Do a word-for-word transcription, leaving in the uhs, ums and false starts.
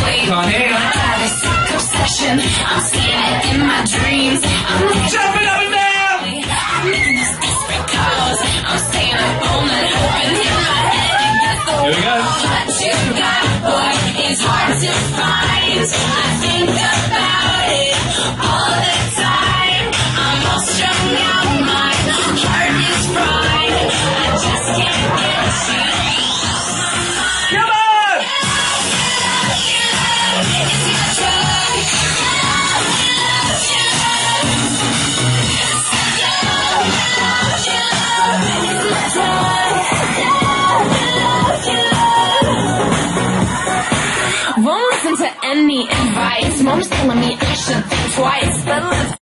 Connie. I got a sick obsession. I'm seeing it in my dreams. I'm Jumping up and down. I'm making these desperate calls. I'm staying up all night hoping in my head it gets the Here we go. what you got, boy, is hard to find. I think about it all the time. I'm all strung out, my heart is fried. I just can't get you. Come on. It's my drug. Won't listen to any advice. Mom's telling me I should think twice, but let's